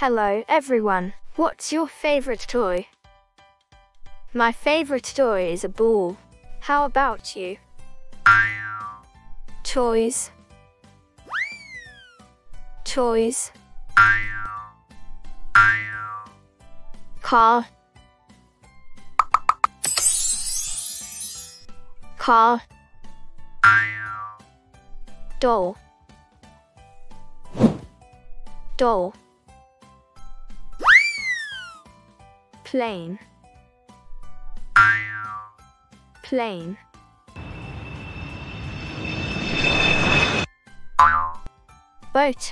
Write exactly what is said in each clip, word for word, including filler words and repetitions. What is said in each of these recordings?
Hello everyone, what's your favorite toy? My favorite toy is a ball. How about you? Toys. Toys. Car. Car. Doll. Doll. Plane. Plane. Boat.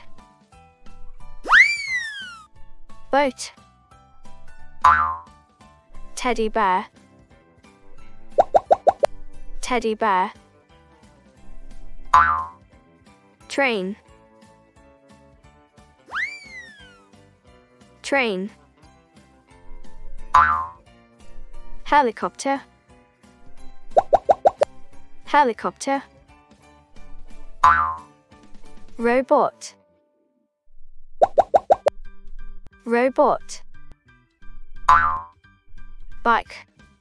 Boat. Teddy bear. Teddy bear. Train. Train. Helicopter. Helicopter. Robot. Robot. Bike.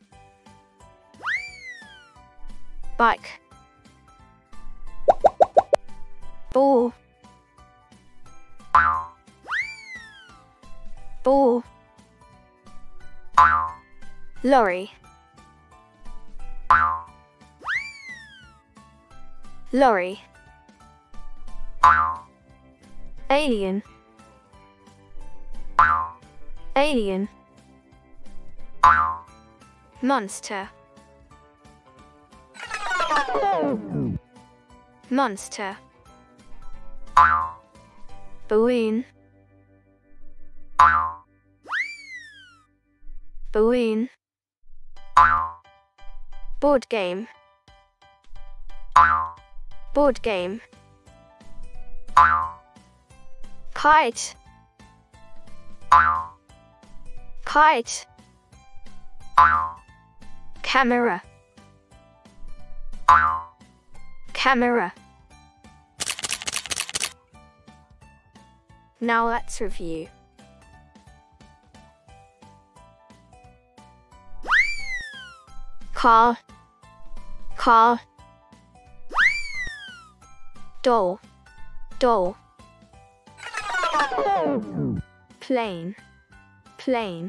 Bike. Ball. Ball. Lorry. Lorry. Alien. Alien. Monster. Monster. Balloon. Balloon. Board game. Board game. Kite. Kite. Camera. Camera. Now let's review. Car. Car. Doll. Doll. Plane. Plane.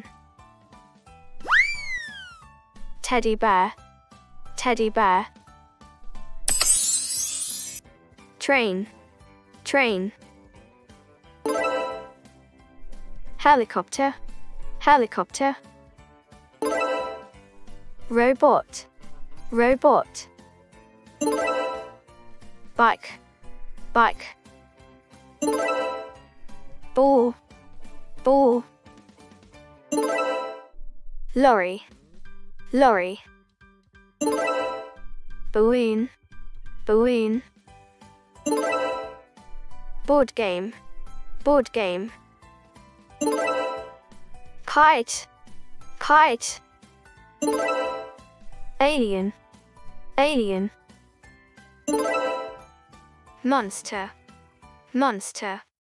Teddy bear. Teddy bear. Train. Train. Helicopter. Helicopter. Robot. Robot. Bike. Bike. Ball. Ball. Lorry. Lorry. Balloon. Balloon. Board game. Board game. Kite. Kite. Alien. Alien. Monster. Monster.